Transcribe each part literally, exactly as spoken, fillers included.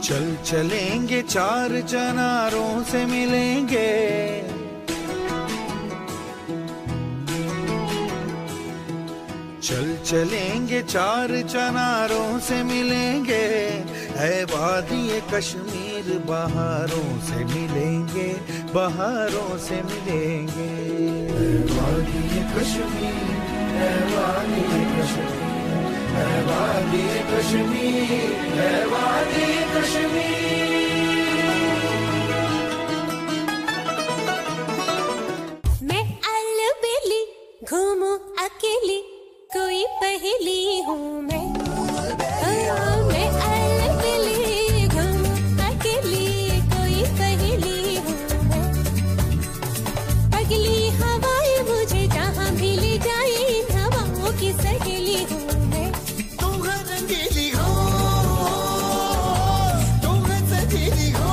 चल चलेंगे चार चनारों से मिलेंगे, चल चलेंगे चार चनारों से मिलेंगे, है वादी कश्मीर बहारों से मिलेंगे, बहारों से मिलेंगे। है वादी कश्मीर, है वादी कश्मीर, है वादी कश्मीर, है वादी कश्मीर। मैं अलबेली घूमूं अकेली, कोई पहेली हूँ मैं। मैं अलबेली घूमूं अकेली, कोई पहेली हूँ मैं। पगली हवाएं मुझे जहाँ भी ले जाए, इन हवाओं की सहेली हूँ मैं। तुम रंगीली हो, तुम सजीली हो।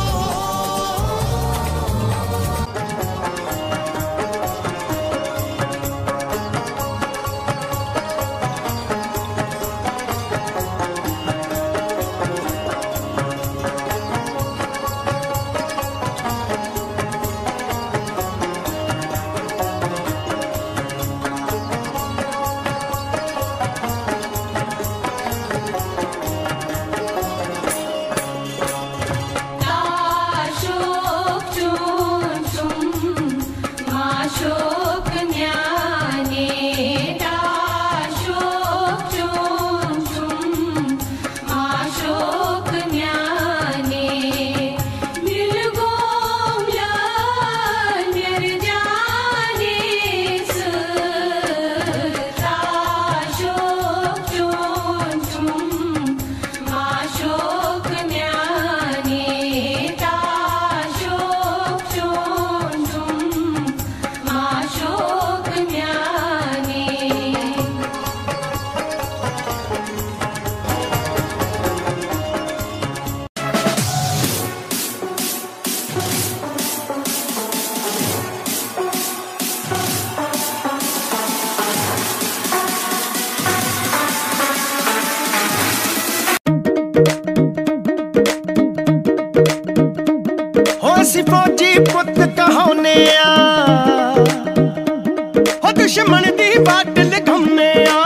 फौजी पुत कहाउने आ, हो दुश्मन दी बाट लगाउने आ।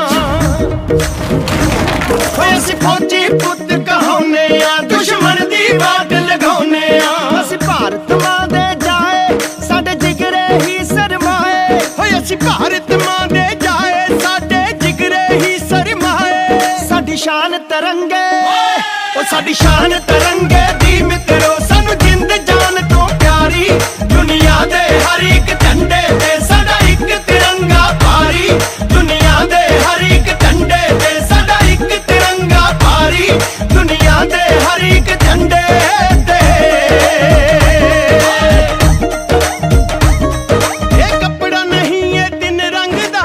असी फौजी पुत कहाउने आ, दुश्मन दी बाट लगाउने आ। असी भारत मां दे जाए साडे जिगरे ही सरमाए, हो असी भारत मां दे जाए साडे जिगरे ही सरमाए। साडी शान तरंगे, ओ साडी शान तरंगे दी मित्रो, सानू जिंद जान तो प्यारी। दुनिया दे हर एक झंडे ते साडा एक तिरंगा भारी, दुनिया दे हर एक झंडे ते साडा एक तिरंगा भारी, दुनिया दे हर एक झंडे ते। ये कपड़ा नहीं है तीन रंग दा,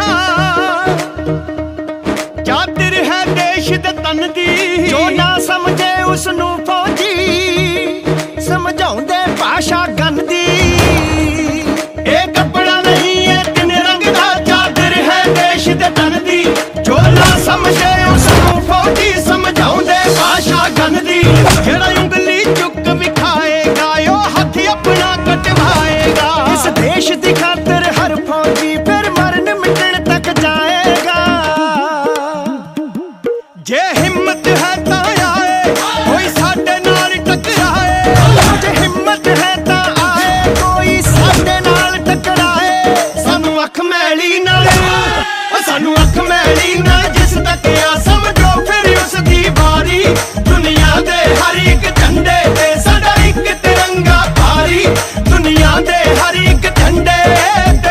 चादर है देश दे तन दी। जो ना समझे उसनू फौजी समझाउंदे भाषा गंदी। ये कपड़ा नहीं है तीन रंग दा, चादर है देश दे तन दी। जो ना समझे उसनू फौजी समझाउंदे भाषा गंदी। जेड़ा उंगली चुक विखाएगा यो हाथ अपना कटवाएगा। इस देश दी खातिर हर फौजी फिर मरन मिटन तक जाएगा। जे हिम्मत है ता आए कोई साडे नाल टकराए, जे हिम्मत है ता आए कोई साडे नाल टकराए। सानू अख मैली ना, सानू अख मैली ना जिस तक आ, समझो फिर उसदी बारी। दुनिया दे हर एक झंडे ते साडा एक तिरंगा भारी, दुनिया दे हर एक झंडे ते।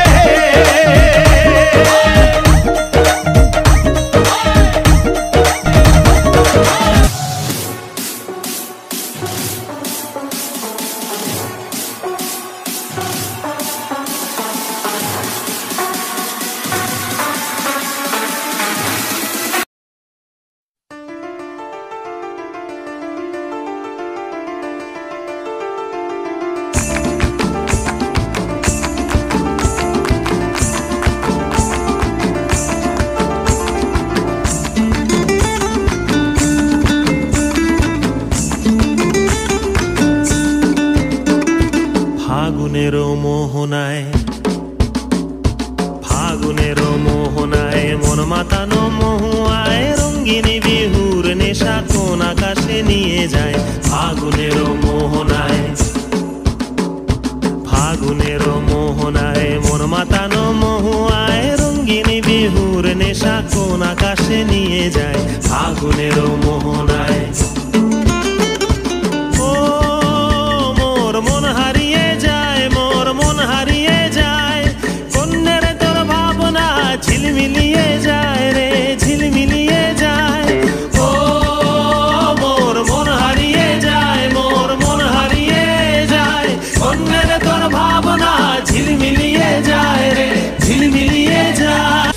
ফাগুনের মোহনায় মন মাতানো মহুয়ায় রঙ্গিনী বিহুর নেশা কোন আকাশে নিয়ে যায় ফাগুনের মোহনায় ফাগুনের মোহনায় মন মাতানো মহুয়ায় রঙ্গিনী বিহুর নেশা কোন আকাশে নিয়ে যায় ফাগুনের মোহনায় ও মোর মন হারিয়ে যায় মোর মন হারিয়ে যায় কন্যের তোর ভাবনা ঝিলমিলিয়ে যায় রে ঝিলমিলিয়ে যায় ও মোর মন হারিয়ে যায় মোর মন হারিয়ে যায় কন্যের তোর ভাবনা ঝিলমিলিয়ে যায় রে ঝিলমিলিয়ে যায়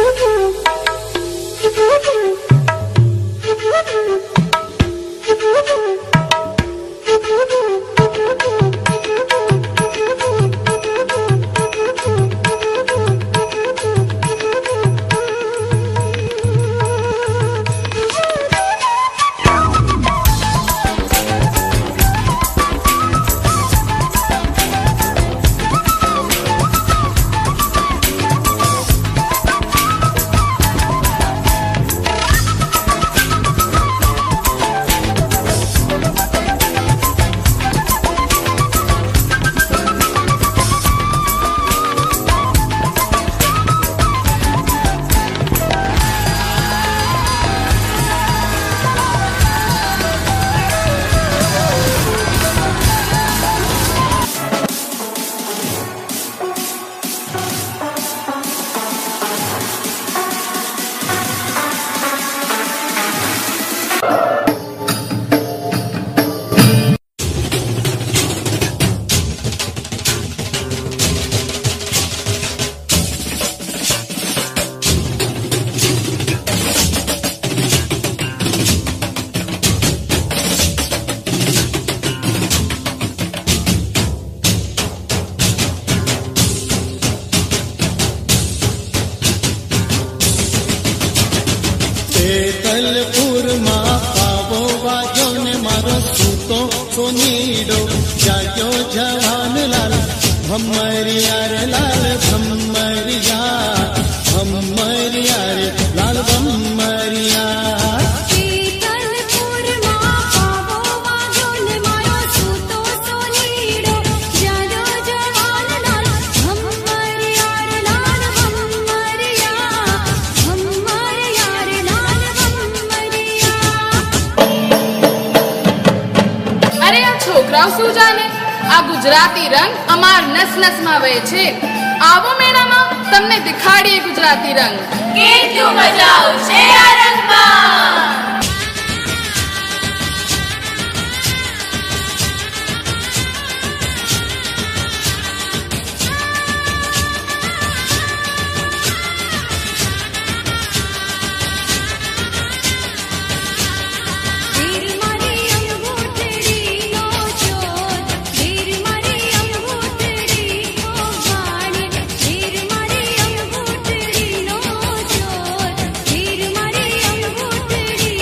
શું જાને આ ગુજરાતી રંગ અમાર નસ નસમાં વહે છે આવો મેળામાં તમને દેખાડીએ ગુજરાતી રંગ કેટલું મજા આવશે આ રંગમાં Thank you.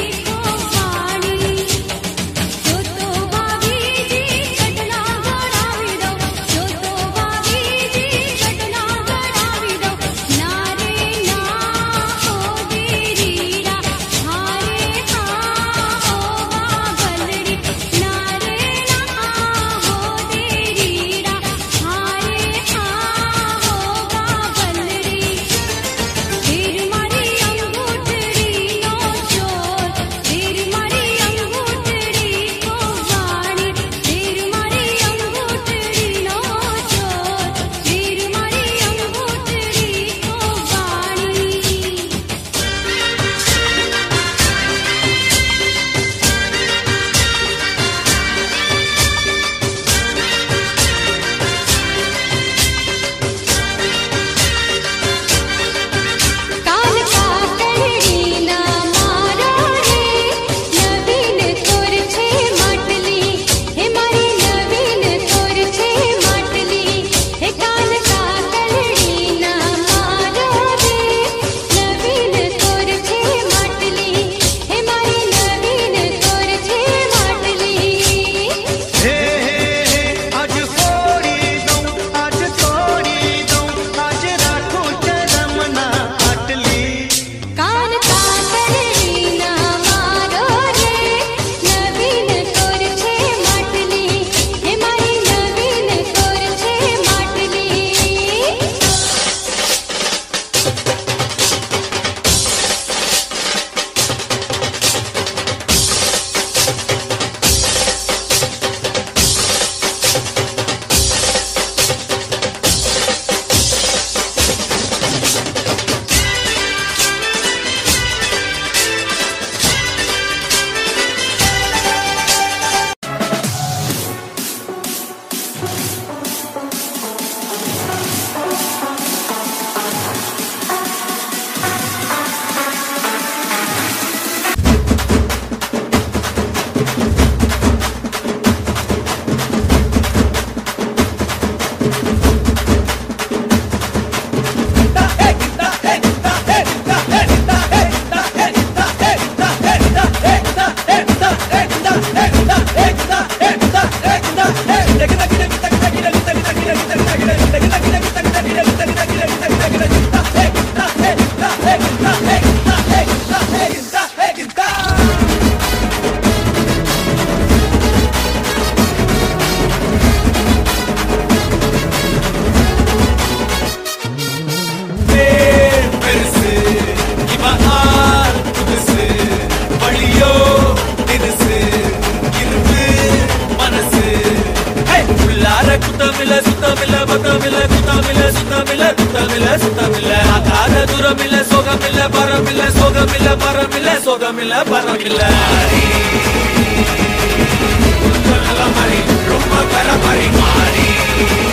மில்ல சுத்த மில்ல பத்த மில்ல குத்த மில்ல சுத்த மில்ல குத்த மில்ல சுத்த மில்ல ஆகாத தூரம் மில்ல சோகம் மில்ல பரம் மில்ல சோகம் மில்ல பரம் மில்ல சோகம் மில்ல பரம் மில்ல ரொம்ப கர மாறி மாறி